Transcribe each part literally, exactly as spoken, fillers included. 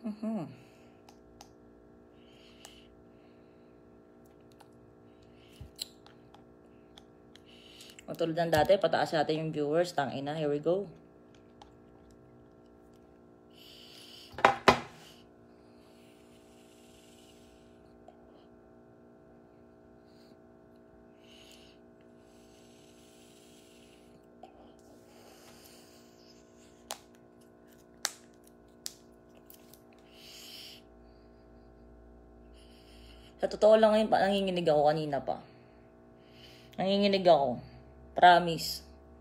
Mm-hmm. Tulad ng dati, pataas natin yung viewers. Tangina, here we go. Sa totoo lang ngayon, nanginginig ako kanina pa. Nanginginig ako. Promise.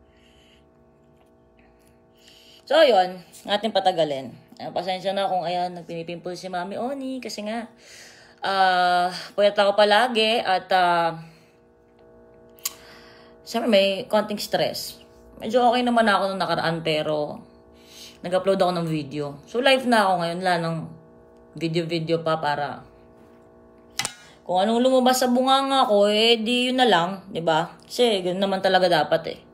So, ayun. Ating patagalin. Ayan, pasensya na kung ayan, nagpinipimple si Mami Oni. Kasi nga, ah, uh, puyat ako palagi. At, ah, uh, siyempre may konting stress. Medyo okay naman ako nung nakaraan, pero nag-upload ako ng video. So, live na ako ngayon. Wala ng video-video pa para kung anong lumabas sa bunganga ko, eh, di yun na lang, di ba? Kasi, ganoon naman talaga dapat, eh.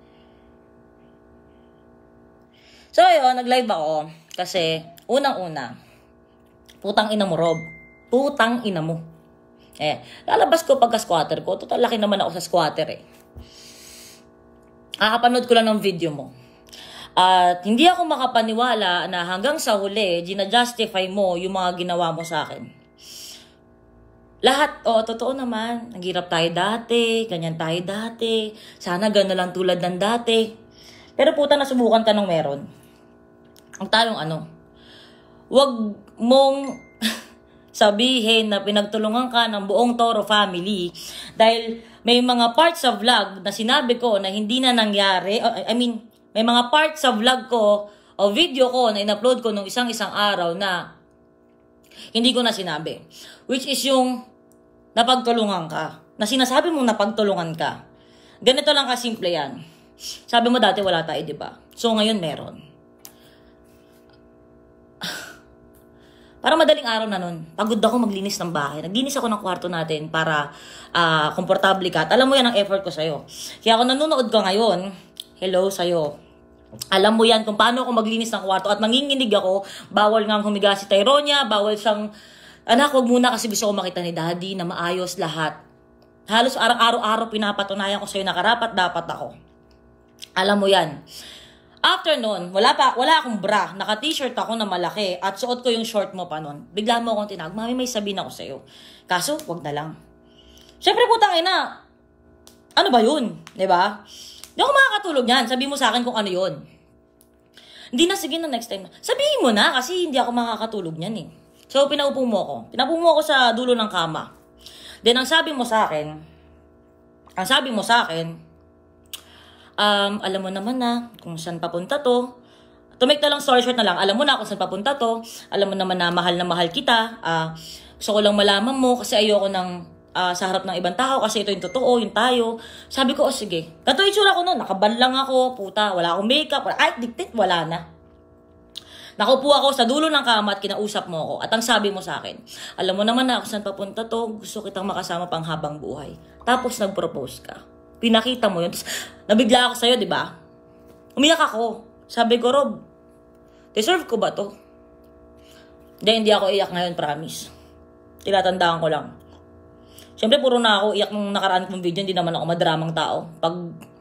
So, ayun, nag-live ako. Kasi, unang-una, putang ina mo, Rob. Putang ina mo. Eh, lalabas ko pagka-squatter ko. Total, laki naman ako sa squatter, eh. Kakapanood ko lang ng video mo. At, hindi ako makapaniwala na hanggang sa huli, gina-justify mo yung mga ginawa mo sa akin. Lahat, oh, totoo naman. Naghirap tayo dati, ganyan tayo dati. Sana gano'n lang tulad ng dati. Pero puta, nasubukan ka nung meron. Ang talong ano, wag mong sabihin na pinagtulungan ka ng buong Toro family dahil may mga parts sa vlog na sinabi ko na hindi na nangyari. I mean, may mga parts sa vlog ko o video ko na in-upload ko nung isang-isang araw na hindi ko na sinabi. Which is yung napagtulungan ka. Na sinasabi mong napagtulungan ka. Ganito lang kasimple yan. Sabi mo dati wala tayo, di ba? So ngayon meron. Para madaling araw na nun, pagod ako maglinis ng bahay. Naglinis ako ng kwarto natin para uh, komportable ka. At alam mo yan ang effort ko sa'yo. Kaya kung nanonood ka ngayon, hello sa'yo. Alam mo yan kung paano ako maglinis ng kwarto at manginginig ako. Bawal nga humiga si Tyronia, bawal siyang anak, wag muna kasi gusto ko makita ni Daddy na maayos lahat. Halos araw-araw pinapatunayan ko sa'yo na karapat dapat ako. Alam mo yan. After nun, wala pa, wala akong bra. Naka-t-shirt ako na malaki at suot ko yung short mo pa nun. Bigla mo akong tinawag, Mami, may sabihin ako sa'yo. Kaso, wag na lang. Siyempre, putang ina. Ano ba yun? Diba? Hindi ako makakatulog yan. Sabihin mo sa akin kung ano yun. Hindi na, sige na next time. Sabihin mo na kasi hindi ako makakatulog niyan eh. So, pinaupo mo ako. Pinaupo mo ako sa dulo ng kama. Then, ang sabi mo sa akin, ang sabi mo sa akin, um, alam mo naman na kung saan papunta to. To make na lang story short na lang, alam mo na kung saan papunta to. Alam mo naman na mahal na mahal kita. Uh, gusto ko lang malaman mo kasi ayoko ng uh, sa harap ng ibang tao kasi ito yung totoo, yung tayo. Sabi ko, oh sige. Ganito yung itsura ko noon. Nakabal lang ako, puta. Wala akong makeup. Wala, ay, diktit, wala na. Nakaupo ako sa dulo ng kama at kinausap mo ako. At ang sabi mo sa akin, alam mo naman na kung saan papunta to, gusto kitang makasama pang habang buhay. Tapos nag-propose ka. Pinakita mo yun. Tapos nabigla ako sa'yo, di ba? Umiyak ako. Sabi ko, Rob, deserve ko ba to? Hindi, hindi ako iyak ngayon, promise. Tinatandaan ko lang. Siyempre, puro na ako iyak nung nakaraan kong video. Hindi naman ako madramang tao. Pag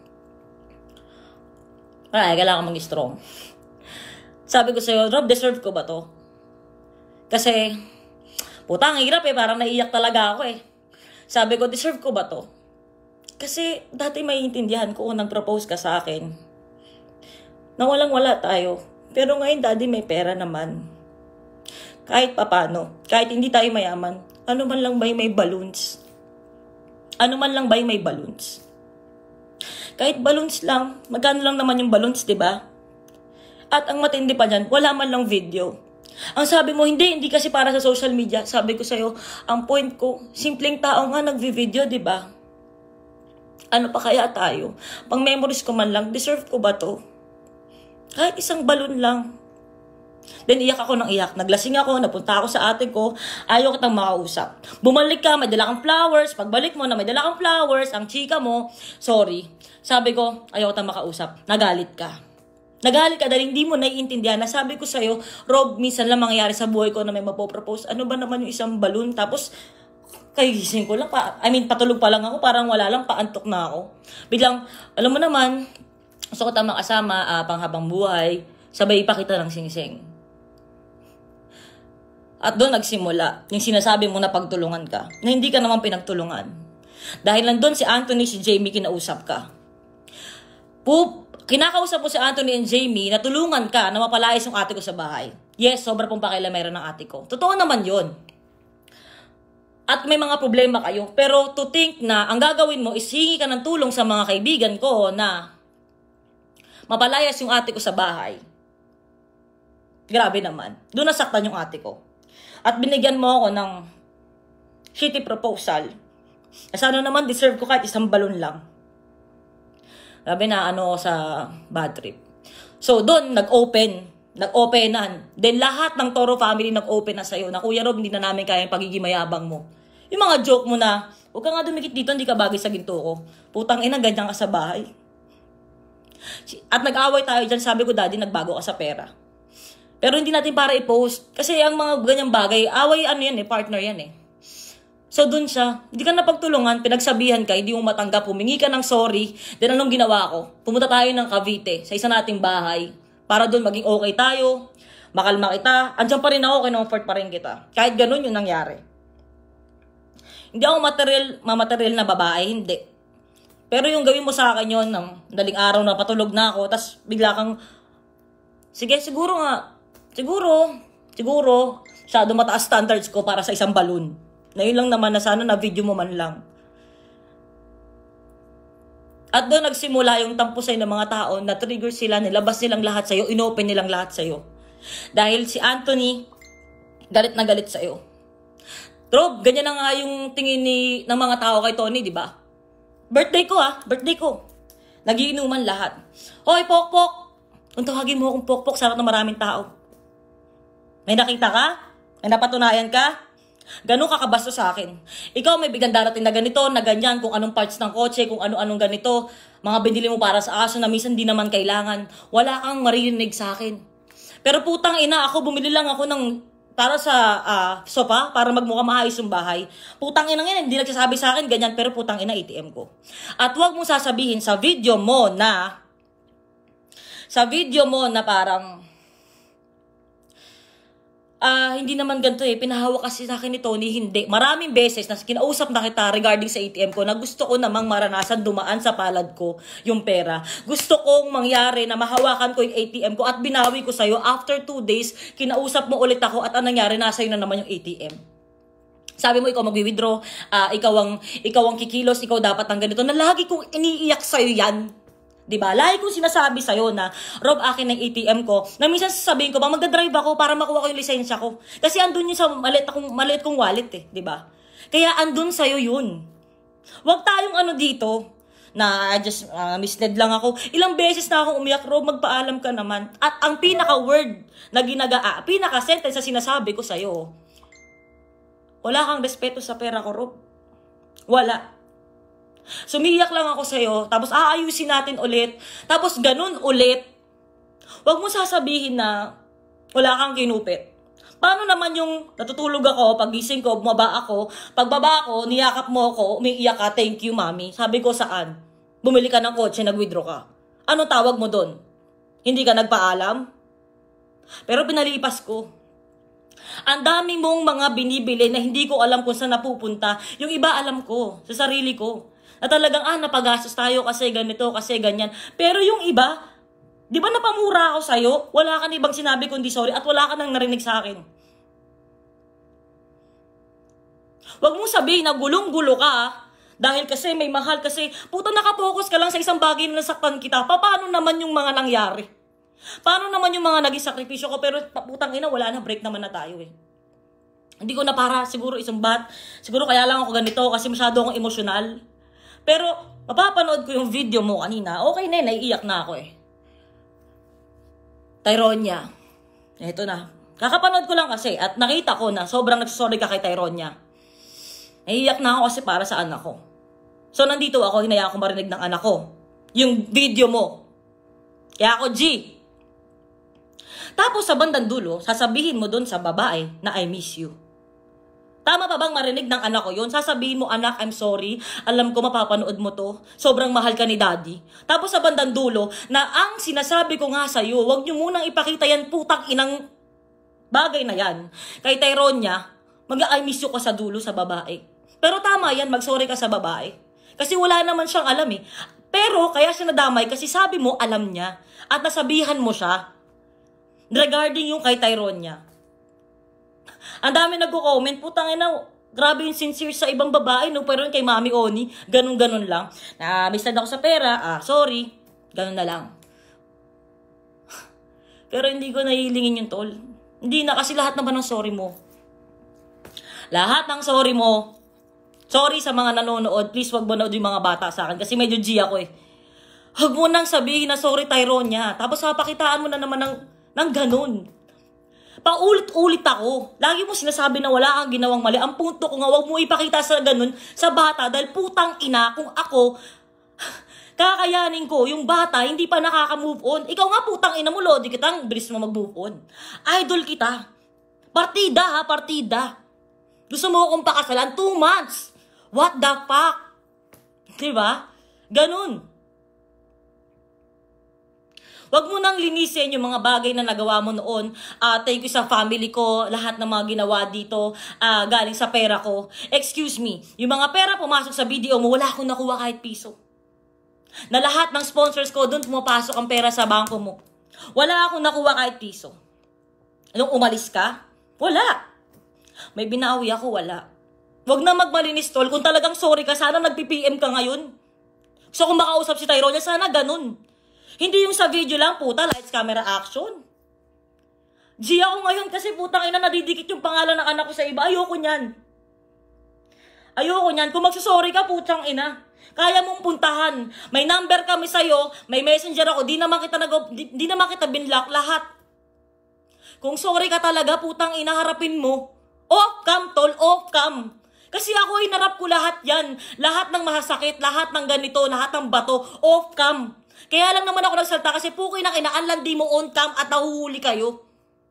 wala, kailangan mag-strong. Sabi ko sa'yo, Rob, deserve ko ba to? Kasi, puta, ang hirap eh. Parang naiiyak talaga ako eh. Sabi ko, deserve ko ba to? Kasi, dati maiintindihan ko kung nag-propose ka sa akin. Na walang-wala tayo. Pero ngayon, daddy, may pera naman. Kahit papano. Kahit hindi tayo mayaman. Ano man lang ba'y may balloons? Ano man lang ba'y may balloons? Kahit balloons lang. Magkano lang naman yung balloons, diba? At ang matindi pa dyan, wala man lang video. Ang sabi mo, hindi, hindi kasi para sa social media. Sabi ko sa'yo, ang point ko, simpleng tao nga nagvi-video, di ba? Ano pa kaya tayo? Pang memories ko man lang, deserve ko ba to? Kahit isang balon lang. Then iyak ako ng iyak. Naglasing ako, napunta ako sa ate ko, ayaw kitang makausap. Bumalik ka, may dala kang flowers. Pagbalik mo na may dala kang flowers, ang chika mo, sorry. Sabi ko, ayaw kitang makausap. Nagalit ka. Nagalit ka dahil hindi mo naiintindihan. Nasabi ko sa'yo, Rob, minsan lang mangyayari sa buhay ko na may mapopropose. Ano ba naman yung isang balloon? Tapos, kagising ko lang. Pa, I mean, patulog pa lang ako. Parang wala lang, paantok na ako. Biglang, alam mo naman, gusto ko tamang kasama, uh, panghabang buhay. Sabay pa kita ng singsing. At doon nagsimula, yung sinasabi mo na pagtulungan ka, na hindi ka naman pinagtulungan. Dahil nandun si Anthony, si Jamie, kinausap ka. Pup, kinakausap mo si Anthony and Jamie na tulungan ka na mapalayas yung ate ko sa bahay. Yes, sobra pong pakialamera ng ate ko. Totoo naman yun. At may mga problema kayo. Pero to think na ang gagawin mo is hingi ka ng tulong sa mga kaibigan ko na mapalayas yung ate ko sa bahay. Grabe naman. Doon nasaktan yung ate ko. At binigyan mo ako ng shitty proposal. Sana naman deserve ko kahit isang balon lang. Grabe na ano sa bad trip. So doon nag-open. Nag-openan. Then lahat ng Toro family nag-open na sa'yo. Na Kuya Rob, hindi na namin kaya yung pagiging mayabang mo. Yung mga joke mo na, huwag ka nga dumikit dito, hindi ka bagay sa ginto ko. Putang ina, ganyan ka sa bahay. At nag-away tayo dyan, sabi ko, Daddy, nagbago ka sa pera. Pero hindi natin para i-post. Kasi ang mga ganyang bagay, away ano yan eh, partner yan eh. So dun siya, hindi ka napagtulungan, pinagsabihan ka, hindi mo matanggap, humingi ka ng sorry. Then anong ginawa ko? Pumunta tayo ng Cavite, sa isa nating bahay, para dun maging okay tayo, makalma kita. Andiyan pa rin ako, kinomfort pa rin kita. Kahit ganun yung nangyari. Hindi ako material, mamaterial na babae, hindi. Pero yung gawin mo sa akin yun, ng daling araw na patulog na ako, tas bigla kang, sige, siguro nga, siguro, siguro, masyado mataas standards ko para sa isang balloon. Na yun lang naman na sana na video mo man lang. At doon nagsimula yung tampusay ng mga tao na trigger sila, nilabas nilang lahat sa'yo, inopen nilang lahat sa'yo. Dahil si Anthony, galit na galit sa'yo. Rob, ganyan na nga yung tingin ni, ng mga tao kay Tony, di ba? Birthday ko ah, birthday ko. Nagiinuman lahat. Hoy, Pokpok! Kung tawagin mo akong Pokpok, sarap na maraming tao. May nakita ka? May napatunayan ka? Ganun kakabasto sa akin. Ikaw may biglang darating na ganito, na ganyan, kung anong parts ng kotse, kung ano-anong ganito, mga binili mo para sa aso na minsan di naman kailangan. Wala kang maririnig sa akin. Pero putang ina, ako bumili lang ako ng para sa uh, sopa, para magmukha maayos yung bahay. Putang ina ngayon, hindi nagsasabi sa akin ganyan, pero putang ina A T M ko. At huwag mong sasabihin sa video mo na sa video mo na parang Ah, uh, hindi naman ganito eh. Pinahawak kasi sa akin ni Tony, hindi. Maraming beses na kinausap na kita regarding sa A T M ko na gusto ko namang maranasan dumaan sa palad ko yung pera. Gusto kong mangyari na mahawakan ko yung A T M ko at binawi ko sa'yo. After two days, kinausap mo ulit ako at anong nangyari, nasa na naman yung A T M. Sabi mo, ikaw mag-withdraw, uh, ikaw, ang, ikaw ang kikilos, ikaw dapat ang ganito. Na lagi kong iniiyak sa'yo yan. Diba? Lagi kong sinasabi sa'yo na, Rob, akin ng A T M ko, na minsan sasabihin ko, ba magdadrive ako para makuha ko yung lisensya ko. Kasi andun yun sa maliit, akong, maliit kong wallet eh, diba? Kaya andun sa'yo yun. Huwag tayong ano dito, na just uh, misled lang ako. Ilang beses na akong umiyak, Rob, magpaalam ka naman. At ang pinaka-word na ginagaa, pinaka-sentence na sinasabi ko sa'yo, wala kang respeto sa pera ko, Rob. Wala. Sumiyak lang ako sa'yo, tapos aayusin natin ulit, tapos ganun ulit. Huwag mo sasabihin na wala kang kinupit. Paano naman yung natutulog ako, pagising ko, bumaba ako, pagbaba ako, niyakap mo ako, umiiyak ka, thank you, mami. Sabi ko, saan? Bumili ka ng kotse, nag-withdraw ka. Ano tawag mo doon? Hindi ka nagpaalam? Pero pinalipas ko. Ang dami mong mga binibili na hindi ko alam kung saan napupunta. Yung iba alam ko, sa sarili ko. Na talagang, ah, napagastos tayo kasi ganito, kasi ganyan. Pero yung iba, di ba napamura ako sa'yo? Wala ka ibang sinabi kundi sorry at wala ka nang narinig sa akin. Huwag mong sabihin na gulong-gulo ka, ah, dahil kasi may mahal kasi, puta nakapokus ka lang sa isang bagay na nasaktan kita. Paano naman yung mga nangyari? Paano naman yung mga naging sakripisyo ko? Pero putang ina, wala na, break naman na tayo eh. Hindi ko na para siguro isumbat. Siguro kaya lang ako ganito kasi masyado akong emosyonal. Pero, mapapanood ko yung video mo kanina. Okay na, naiiyak na ako eh. Tyronia. Ito na. Kakapanood ko lang kasi at nakita ko na sobrang nagsasorry ka kay Tyronia. Naiiyak na ako kasi para sa anak ko. So, nandito ako, hinayaan ko marinig ng anak ko. Yung video mo. Kaya ako, G, Tapos sa bandang dulo, sasabihin mo dun sa babae na I miss you. Tama pa bang marinig ng anak ko yun? Sasabihin mo, anak, I'm sorry. Alam ko mapapanood mo to. Sobrang mahal ka ni daddy. Tapos sa bandang dulo, na ang sinasabi ko nga sa'yo, huwag nyo munang ipakita yan putang inang bagay na yan. Kay Tyronia, mag-I miss you ka sa dulo sa babae. Pero tama yan, mag-sorry ka sa babae. Kasi wala naman siyang alam eh. Pero kaya siya nadamay kasi sabi mo, alam niya. At nasabihan mo siya. Regarding yung kay Tyronia. Ang dami nagko-comment, putang ina, grabe yung sincere sa ibang babae, no? Pero kay Mami Oni, ganun-ganun lang. Na, miss ako sa pera, ah, sorry. Ganun na lang. Pero hindi ko nahihilingin yung tol. Hindi na, kasi lahat naman ng sorry mo. Lahat ng sorry mo. Sorry sa mga nanonood. Please, wag mo na yung mga bata sa akin. Kasi medyo G ako eh. Huwag mo nang sabihin na sorry Tyronia. Tapos papakitaan mo na naman ng, ng ganun. Paulit-ulit ako. Lagi mo sinasabi na wala kang ginawang mali. Ang punto ko nga, wag mo ipakita sa ganun sa bata. Dahil putang ina, kung ako, kakayanin ko, yung bata, hindi pa nakaka-move on. Ikaw nga putang ina mo, Lodi, kitang bilis mo mag-move on. Idol kita. Partida ha, partida. Gusto mo akong pakasalan? Two months. What the fuck? Diba? Ganun. Wag mo nang linisin yung mga bagay na nagawa mo noon. Uh, thank you sa family ko. Lahat ng mga ginawa dito, uh, galing sa pera ko. Excuse me, yung mga pera pumasok sa video mo, wala akong nakuha kahit piso. Na lahat ng sponsors ko, doon pumapasok ang pera sa bangko mo. Wala akong nakuha kahit piso. Nung umalis ka, wala. May binawi ako, wala. Wag na magmalinis, tol. Kung talagang sorry ka, sana nag-P P M ka ngayon. So kung makausap si Tyronia, sana ganun. Hindi yung sa video lang, puta, lights, camera, action. G ako ngayon kasi putang ina, nadidikit yung pangalan ng anak ko sa iba. Ayoko nyan. Ayoko nyan. Kung magsusorry ka, putang ina, kaya mong puntahan. May number kami sa'yo, may messenger ako, di naman kita, nag- di, di naman kita binlock, lahat. Kung sorry ka talaga, putang ina, harapin mo. Off cam, tol, off cam. Kasi ako, hinarap ko lahat yan. Lahat ng masasakit, lahat ng ganito, lahat ng bato, off cam. Kaya lang naman ako nagsalta kasi pukoy na kinaan di mo on cam at nahuhuli kayo.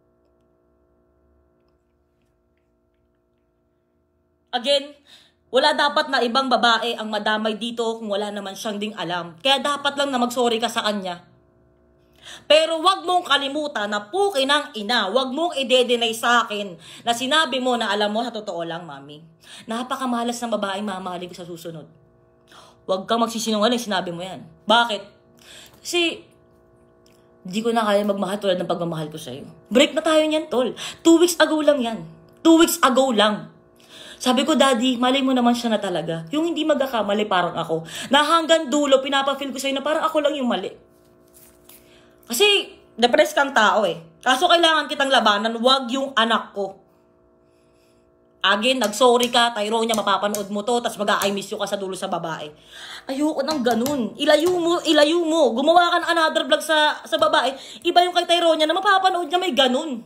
Again, wala dapat na ibang babae ang madamay dito kung wala naman siyang ding alam. Kaya dapat lang na mag-sorry ka sa kanya. Pero wag mong kalimutan na puki ng ina, wag mong i-deny sa akin na sinabi mo na alam mo, sa totoo lang, mami, napakamalas ng babaeng mamahalin ko sa susunod. Wag kang magsisinungaling, sinabi mo yan. Bakit? Kasi, di ko na kaya magmahal tulad ng pagmamahal ko sa'yo. Break na tayo niyan, tol. Two weeks ago lang yan. Two weeks ago lang. Sabi ko, daddy, malay mo naman siya na talaga. Yung hindi magkakamali parang ako. Na hanggang dulo, pinapafeel ko sa'yo na parang ako lang yung mali. Kasi, depressed kang tao eh. Kaso kailangan kitang labanan, wag yung anak ko. Again, nag-sorry ka, Tyronia, mapapanood mo to, tas mag-I miss you ka sa dulo sa babae. Ayoko nang ganun. Ilayo mo, ilayo mo. Gumawa ka ng another vlog sa, sa babae. Iba yung kay Tyronia na mapapanood niya may ganun.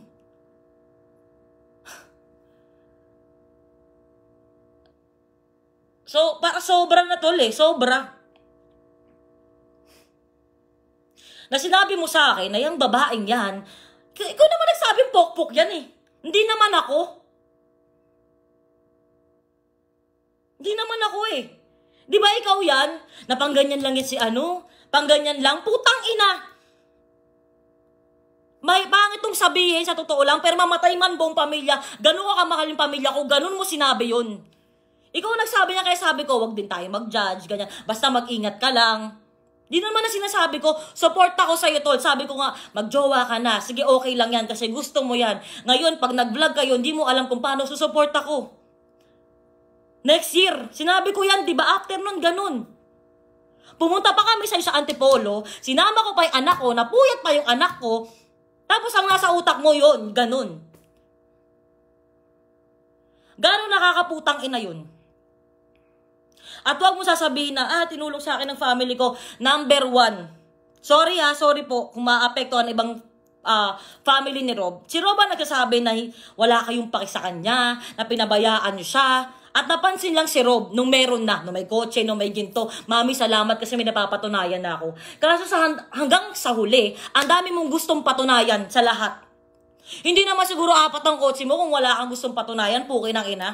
So, para sobra na tol eh. Sobra. Na sinabi mo sa akin na yung babaeng yan, ikaw naman nagsabing pokpok yan eh. Hindi naman ako. Di naman ako eh. Di ba ikaw yan? Na pangganyan lang yan si ano? Pangganyan lang? Putang ina! May pangit tong sabihin sa totoo lang, pero mamatay man buong pamilya. Ganun ka kamahal yung pamilya ko, ganun mo sinabi yun. Ikaw nagsabi niya, kaya sabi ko, wag din tayo mag-judge, ganyan. Basta mag-ingat ka lang. Di naman na sinasabi ko, support ako sa'yo, tol. Sabi ko nga, magjowa ka na. Sige, okay lang yan kasi gusto mo yan. Ngayon, pag nag-vlog kayo, hindi mo alam kung paano susupport ako. Next year, sinabi ko yan, di ba? After nun, ganun. Pumunta pa kami sa sa Antipolo, sinama ko pa yung anak ko, napuyat pa yung anak ko, tapos ang nasa utak mo yon, ganun. Gano'n nakakaputang ina yun. At huwag mo sasabihin na, ah, tinulong sa akin ng family ko, number one. Sorry ha, sorry po, kung maapektuhan ibang uh, family ni Rob. Si Rob ang nagsasabi na wala kayong paki sa kanya, na pinabayaan niyo siya. At napansin lang si Rob, nung meron na, nung may kotse, nung may ginto, mami, salamat kasi may napapatunayan na ako. Kaso sa hanggang sa huli, ang dami mong gustong patunayan sa lahat. Hindi naman siguro apat ang kotse mo kung wala kang gustong patunayan, puki ng ina.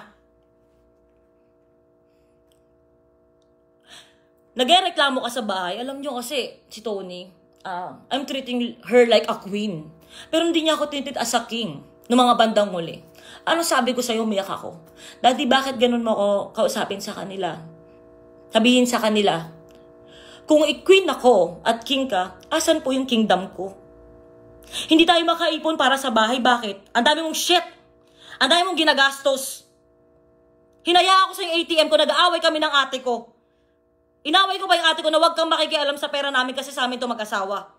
Nagreklamo ka sa bahay. Alam nyo kasi, si Tony, uh, I'm treating her like a queen. Pero hindi niya ako tinitreat as a king noong mga bandang huli. Ano sabi ko sa'yo, umiyak ako. Daddy, bakit ganun mo ako kausapin sa kanila? Sabihin sa kanila, kung i-queen ako at king ka, asan po yung kingdom ko? Hindi tayo makaipon para sa bahay. Bakit? Ang dami mong shit. Ang dami mong ginagastos. Hinaya ako sa yung A T M ko, nag-aaway kami ng ate ko. Inaway ko pa yung ate ko na huwag kang makikialam sa pera namin kasi sa amin ito mag-asawa.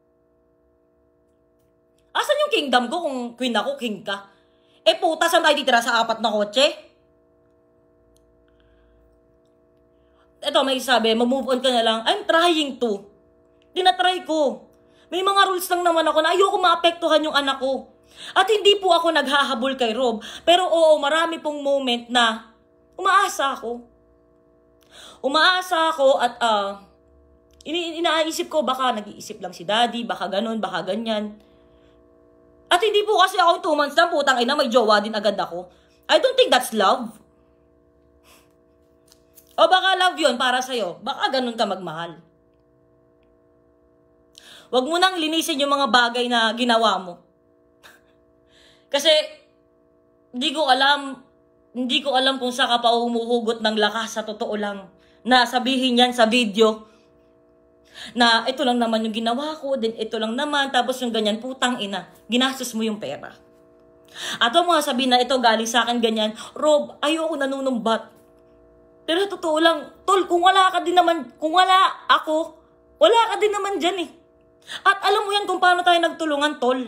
Asan yung kingdom ko kung queen ako, king ka? Eh puta, saan tayo titira sa apat na kotse? Ito, may sabi, mag-move on ka na lang. I'm trying to. Tinatry ko. May mga rules lang naman ako na ayoko maapektuhan yung anak ko. At hindi po ako naghahabol kay Rob. Pero oo, marami pong moment na umaasa ako. Umaasa ako at uh, ini inaisip ko baka nag-iisip lang si daddy, baka ganun, baka ganyan. At hindi po kasi ako two months lang, putang ina, may jowa din agad ako. I don't think that's love. O baka love yun para sa'yo. Baka ganun ka magmahal. Huwag mo nang linisin yung mga bagay na ginawa mo. Kasi, hindi ko alam, hindi ko alam kung saan ka pa humuhugot ng lakas sa totoo lang. Na sabihin yan sa video. Na ito lang naman yung ginawa ko, din ito lang naman, tapos yung ganyan, putang ina, ginastos mo yung pera. At huwag mo sabihin na ito galing sa akin ganyan, Rob, ayoko nanunumbat. Pero totoo lang, tol, kung wala ka din naman, kung wala ako, wala ka din naman dyan eh. At alam mo yan kung paano tayo nagtulungan, tol.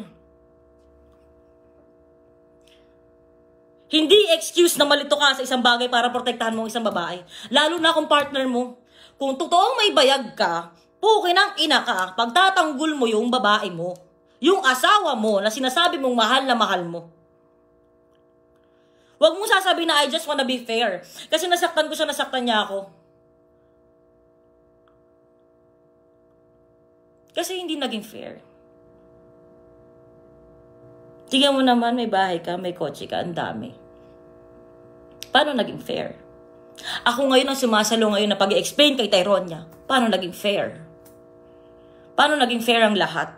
Hindi excuse na malito ka sa isang bagay para protektahan mo ang isang babae. Lalo na kung partner mo. Kung totoong may bayag ka, pukin ang ina ka, pagtatanggol mo yung babae mo. Yung asawa mo na sinasabi mong mahal na mahal mo. Huwag mo sasabihin na I just wanna be fair. Kasi nasaktan ko siya, nasaktan niya ako. Kasi hindi naging fair. Tingnan mo naman, may bahay ka, may kotse ka, ang dami. Paano naging fair? Ako ngayon ang sumasalo ngayon na pag-i-explain kay Tyrone niya. Paano naging fair? Paano naging fair ang lahat?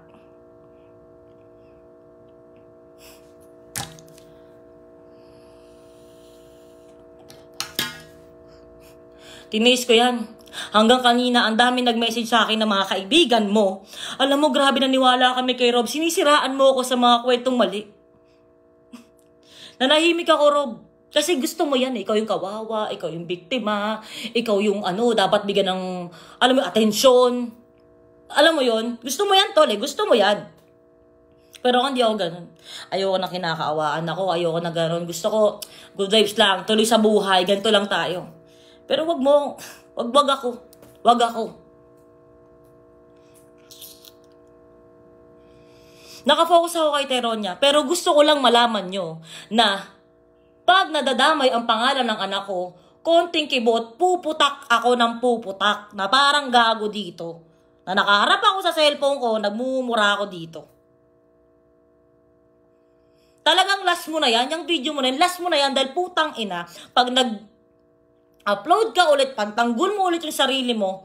Tinis ko yan. Hanggang kanina, ang dami nag-message sa akin ng mga kaibigan mo. Alam mo, grabe naniwala kami kay Rob. Sinisiraan mo ako sa mga kwentong mali. Nanahimik ako, Rob. Kasi gusto mo yan. Ikaw yung kawawa, ikaw yung biktima, ikaw yung ano, dapat bigyan ng, alam mo, atensyon. Alam mo yon, gusto mo yan, tol, eh. Gusto mo yan. Pero hindi ako ganun. Ayoko na kinakaawaan ako, ayoko na ganun. Gusto ko, good vibes lang, tuloy sa buhay, ganito lang tayo. Pero wag mo, wag wag ako. Wag ako. Nakafocus ako kay Teronia, pero gusto ko lang malaman nyo na pag nadadamay ang pangalan ng anak ko, konting kibot, puputak ako ng puputak na parang gago dito. Na nakaharap ako sa cellphone ko, nagmumura ako dito. Talagang last mo na yan, yung video mo na yan, last mo na yan dahil putang ina, pag nag-upload ka ulit, pagtanggol mo ulit yung sarili mo,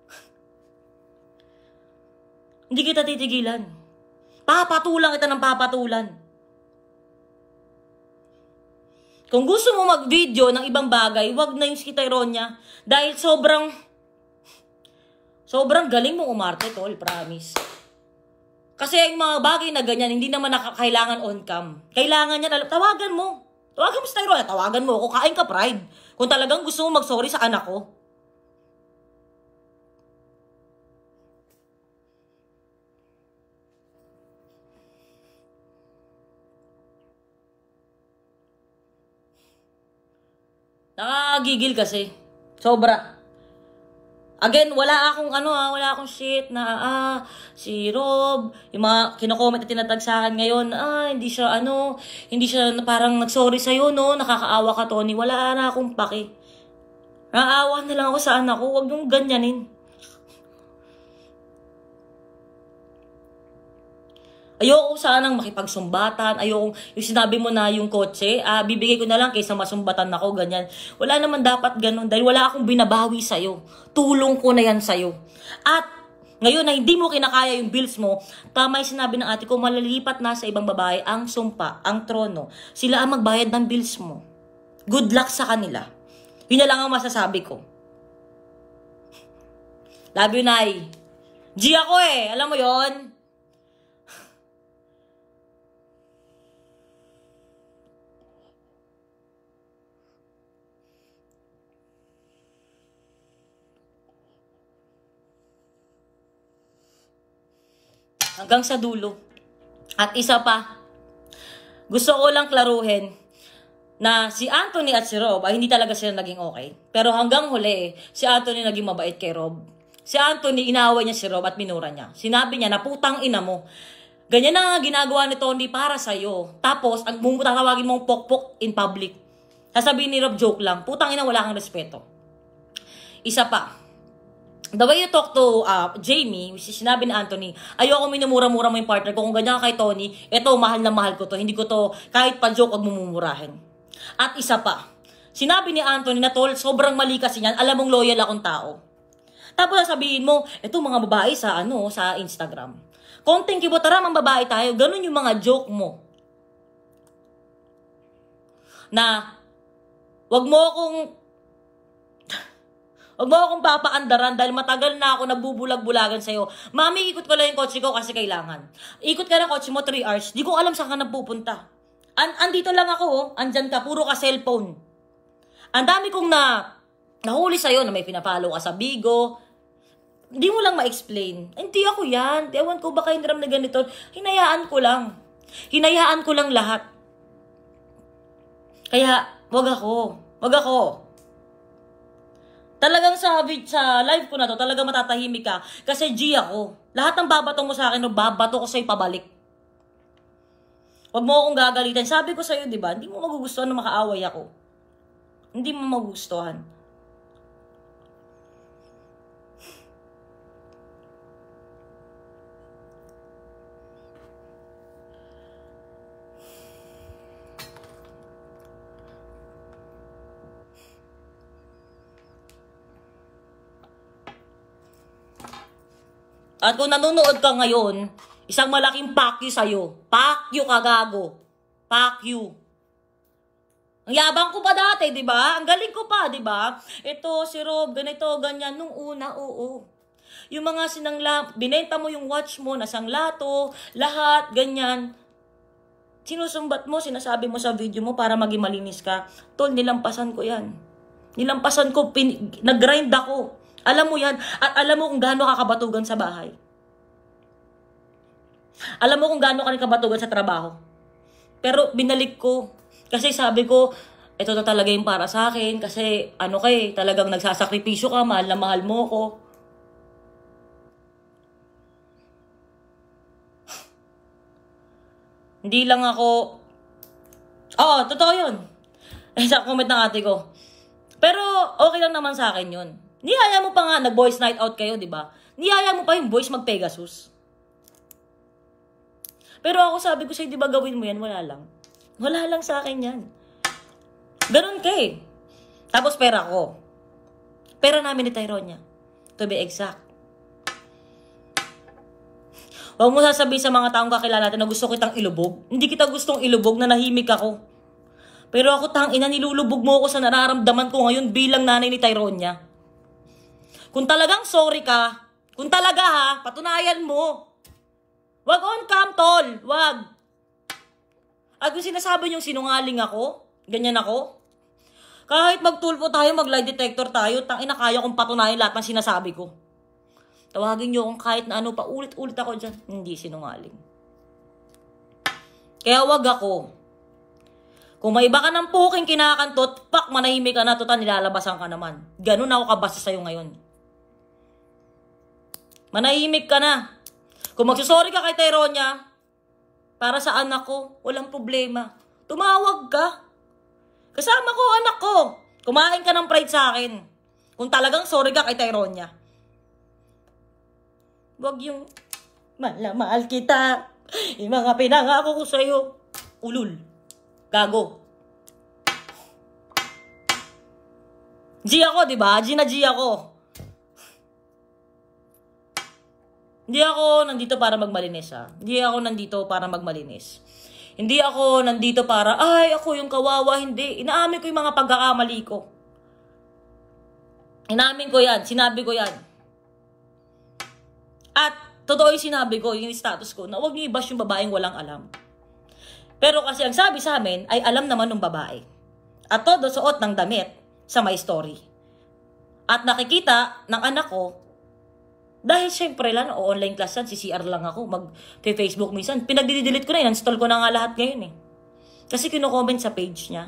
hindi kita titigilan. Papatulan kita ng papatulan. Kung gusto mo mag-video ng ibang bagay, wag na yung si Tyronia. Dahil sobrang, sobrang galing mong umarte, tol, promise. Kasi yung mga bagay na ganyan, hindi naman nakakailangan on cam. Kailangan yan, tawagan mo. Tawagan mo si Tyronia, tawagan mo. Kung kain ka pride. Kung talagang gusto mo mag-sorry sa anak ko. Nakagigil kasi. Sobra. Again, wala akong ano ah, wala akong shit na ah, si Rob, yung mga kino-comment na tinatag sa akin ngayon, ah, hindi siya ano, hindi siya parang nag-sorry sa'yo, no, nakakaawa ka, Tony. Wala na akong paki. Nakaawa na lang ako sa anak ko, huwag nung ganyanin. Ayoko sanang makipagsumbatan, ayoko, yung sinabi mo na yung kotse, ah, bibigay ko na lang kaysa masumbatan ako, ganyan. Wala naman dapat ganun dahil wala akong binabawi sa'yo. Tulong ko na yan sa'yo. At ngayon na hindi mo kinakaya yung bills mo, tama yung sinabi ng ate ko, malilipat na sa ibang babae ang sumpa, ang trono. Sila ang magbayad ng bills mo. Good luck sa kanila. Yun na lang ang masasabi ko. Love you, Nay. G ako eh, alam mo yon. Hanggang sa dulo. At isa pa, gusto ko lang klaruhin na si Anthony at si Rob ay hindi talaga sila naging okay. Pero hanggang huli, si Anthony naging mabait kay Rob. Si Anthony, inaaway niya si Rob at minura niya. Sinabi niya na putang ina mo. Ganyan na nga ginagawa ni Tony para sa'yo. Tapos, ang tatawagin mong pokpok in public. Sasabihin ni Rob, joke lang. Putang ina, wala kang respeto. Isa pa. The way you talk to uh, Jamie, which is sinabi ni Anthony, ayoko minumura-mura mo yung partner ko. Kung ganyan ka kay Tony, eto, mahal na mahal ko to. Hindi ko to, kahit pa joke, wag mumumurahin. At isa pa, sinabi ni Anthony na tol, sobrang mali kasi yan, alam mong loyal akong tao. Tapos sabihin mo, eto mga babae sa ano, sa Instagram. Konting kibotara, mga babae tayo, ganun yung mga joke mo. Na, wag mo akong Huwag mo akong papaandaran dahil matagal na ako nabubulag-bulagan sa'yo. Mami, ikot ko lang yung kotse ko kasi kailangan. Ikot ka ng kotse mo three hours. Di ko alam saan ka napupunta. An andito lang ako, oh. Andyan ka, puro ka cellphone. Ang dami kong na nahuli sa'yo na may pinapalo ka sa Bigo. Hindi mo lang ma-explain. Hindi ako yan. Ewan ko baka hiniram na ganito. Hinayaan ko lang. Hinayaan ko lang lahat. Kaya, wag ako. Wag ako. Talagang sa, sa live ko na to, talagang matatahimik ka. Kasi G ako. Lahat ng babato mo sa akin, no, babato ko sa'yo pabalik. Huwag mo akong gagalitan. Sabi ko sa'yo, di ba, hindi mo magugustuhan na makaaway ako. Hindi mo magugustuhan. At kung nanonood ka ngayon, isang malaking fuck you sa'yo. Fuck you ka, gago. Fuck you. Ang yabang ko pa dati, di ba? Ang galing ko pa, di ba? Ito, si Rob, ganito, ganyan. Nung una, oo. Yung mga sinangla, binenta mo yung watch mo, nasanglato, lahat, ganyan. Sinusumbat mo, sinasabi mo sa video mo para maging malinis ka. Tol, nilampasan ko yan. Nilampasan ko, nag-grind ako. Alam mo yan, at alam mo kung gaano ka kabatugan sa bahay. Alam mo kung gaano ka kabatugan sa trabaho. Pero binalik ko. Kasi sabi ko, ito na talaga yung para sa akin. Kasi ano kay, talagang nagsasakripisyo ka, mahal na mahal mo ko. Hindi lang ako... Oo, totoo yun. Eh, sa comment ng ate ko. Pero okay lang naman sa akin yun. Niyaya mo pa nga, nag-boys night out kayo, di ba? Niyaya mo pa yung boys mag-Pegasus. Pero ako sabi ko sa'yo, di ba gawin mo yan? Wala lang. Wala lang sa akin yan. Ganun ka eh. Tapos pera ko. Pera namin ni Tyronia. To be exact. Huwag mo sasabihin sa mga taong kakilala natin na gusto kitang ilubog. Hindi kita gustong ilubog na nahimik ako. Pero ako tang ina, nilulubog mo ako sa nararamdaman ko ngayon bilang nanay ni Tyronia. Kung talagang sorry ka, kung talaga ha, patunayan mo. Wag on cam, tol. Wag. At kung sinasabi niyong sinungaling ako, ganyan ako, kahit magtulpo tayo, mag-lie detector tayo, tangina kaya kong patunayan lahat ng sinasabi ko. Tawagin niyo kung kahit na ano, paulit-ulit ako dyan. Hindi sinungaling. Kaya wag ako. Kung may iba ka ng puking kinakantot, pak, manahimik ka na, total nilalabasan ka naman. Ganun ako kabasa sa'yo ngayon. Manahimik ka na. Kung magsusorry ka kay Tyronia, para sa anak ko, walang problema. Tumawag ka. Kasama ko, anak ko. Kumain ka ng pride sa akin. Kung talagang sorry ka kay Tyronia. Wag yung, mahal na mahal kita. Yung mga pinangako ko sa'yo, ulul. Gago. G ako, di ba? G na G ako. Hindi ako nandito para magmalinis, ha? Hindi ako nandito para magmalinis. Hindi ako nandito para, ay, ako yung kawawa. Hindi. Inaamin ko yung mga pagkakamali ko. Inaamin ko yan. Sinabi ko yan. At, totoo yung sinabi ko, yung status ko, na huwag niyo i-bash yung babaeng walang alam. Pero kasi ang sabi sa amin, ay alam naman ng babae. At todo suot ng damit sa my story. At nakikita ng anak ko, dahil syempre lang, o online class yan, C C R lang ako, mag-Facebook minsan. Pinag-delete ko na yun, install ko na nga lahat ngayon eh. Kasi kino-comment sa page niya.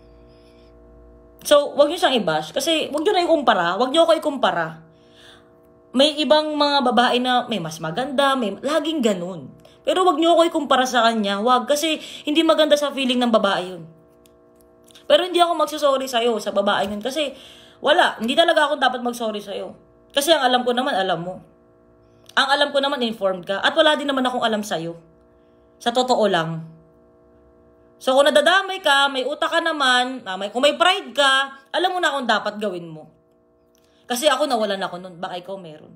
So, wag niyo siyang i-bash. Kasi wag niyo na ikumpara, wag niyo ako ikumpara. May ibang mga babae na may mas maganda, may laging ganun. Pero wag niyo ako ikumpara sa kanya, wag. Kasi hindi maganda sa feeling ng babae yun. Pero hindi ako magsasorry sa'yo sa babae yun. Kasi wala, hindi talaga ako dapat mag-sorry sa'yo. Kasi ang alam ko naman, alam mo. Ang alam ko naman, informed ka. At wala din naman akong alam sa'yo. Sa totoo lang. So, kung nadadamay ka, may utak ka naman, may, kung may pride ka, alam mo na kung dapat gawin mo. Kasi ako nawalan ako nun. Baka ikaw meron.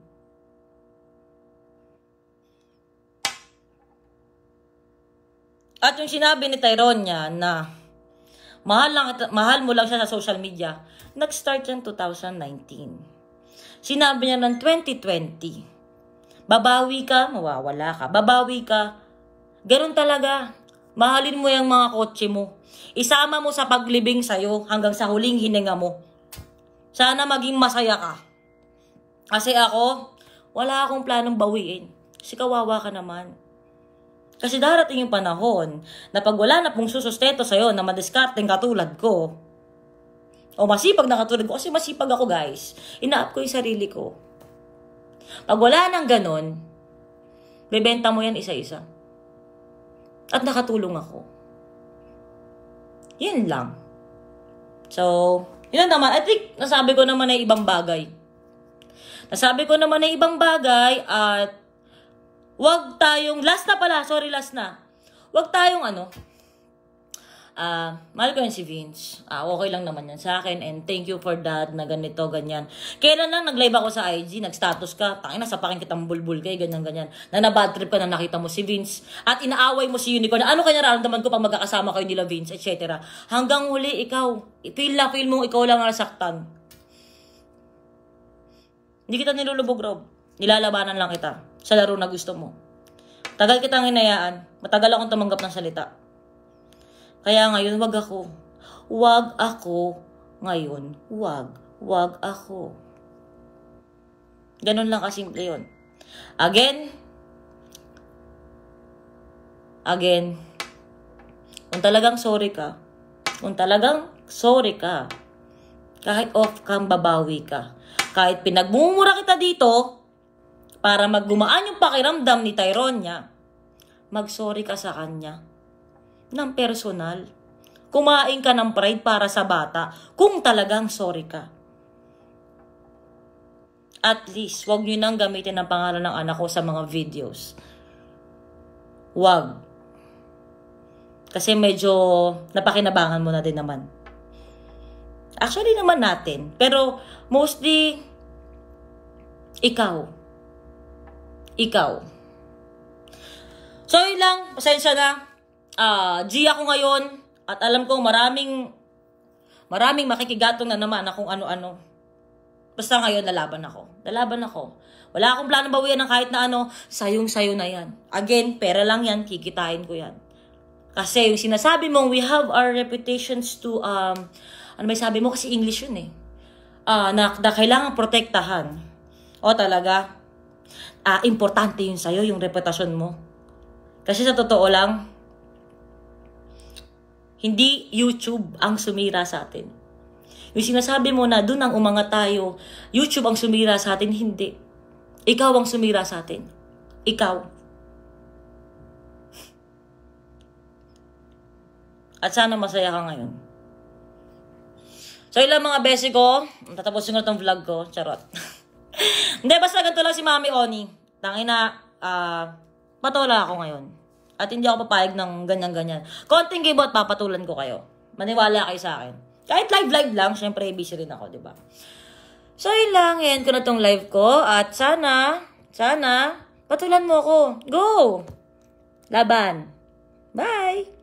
At yung sinabi ni Tyrone niya na mahal, lang, mahal mo lang siya sa social media, nag-start yan two thousand nineteen. Sinabi niya ng twenty twenty, babawi ka, mawawala ka. Babawi ka. Ganun talaga. Mahalin mo yung mga kotse mo. Isama mo sa paglibing sa'yo hanggang sa huling hininga mo. Sana maging masaya ka. Kasi ako, wala akong planong bawiin. Kasi kawawa ka naman. Kasi darating yung panahon na pag wala na pong sususteto sa'yo na madiskarteng katulad ko, o masipag na katulad ko, kasi masipag ako guys. Ina-up ko yung sarili ko. Pag wala nang ganon, bebenta mo yan isa-isa. At nakatulong ako. Yan lang. So, yun naman. I think, nasabi ko naman na ibang bagay. Nasabi ko naman na ibang bagay at wag tayong, last na pala, sorry last na. Wag tayong ano, Ah, uh, mahal ko yan si Vince. Ah, uh, okay lang naman yan sa akin and thank you for that na ganito, ganyan. Kailan lang nag-live ako sa I G, nag-status ka, tangina sa pakin kitang bulbul kay ganyan, ganyan. Na na-bad trip ka na nakita mo si Vince at inaaway mo si Unicorn. Ano kanya nararamdaman ko pag magkakasama kayo nila Vince, et cetera. Hanggang huli, ikaw, feel na feel mo, ikaw lang nasaktan. Hindi kita nilulubog, Rob. Nilalabanan lang kita sa laro na gusto mo. Tagal kitang hinayaan. Matagal akong tumanggap ng salita. Kaya ngayon, wag ako. Wag ako. Ngayon, wag. Wag ako. Ganun lang kasimple yun. Again. Again. Kung talagang sorry ka. Kung talagang sorry ka. Kahit off kang babawi ka. Kahit pinagmumura kita dito, para maggumaan yung pakiramdam ni Tyrone niya, mag-sorry ka sa kanya. Ng personal. Kumain ka ng pride para sa bata kung talagang sorry ka. At least, wag nyo nang gamitin ang pangalan ng anak ko sa mga videos. Wag. Kasi medyo napakinabangan mo na din naman. Actually naman natin. Pero mostly, ikaw. Ikaw. So yun lang. Pasensya na. Uh, G ako ngayon at alam ko maraming maraming makikigatong na naman na kung ano-ano. Basta ngayon lalaban ako. Lalaban ako. Wala akong plano bawian ng kahit na ano, sayong-sayo na yan. Again, pera lang yan, kikitain ko yan. Kasi yung sinasabi mong we have our reputations to, um, ano may sabi mo? Kasi English yun eh. Uh, na, na kailangan protektahan. O talaga, uh, importante yun sa'yo, yung reputasyon mo. Kasi sa totoo lang, hindi YouTube ang sumira sa atin. Yung sinasabi mo na doon ang umangat tayo, YouTube ang sumira sa atin, hindi. Ikaw ang sumira sa atin. Ikaw. At sana masaya ka ngayon. So ilang mga besi ko, tatapusin ko na itong vlog ko, charot. Hindi, basta ganito lang si Mami Oni. Tangina, ah, uh, patola ako ngayon. At hindi ako papayag ng ganyan-ganyan. Konting give out, papatulan ko kayo. Maniwala kayo sa akin. Kahit live-live lang, syempre busy rin ako, di ba? So, yun lang. Yan ko na tong live ko. At sana, sana, patulan mo ako. Go! Laban. Bye!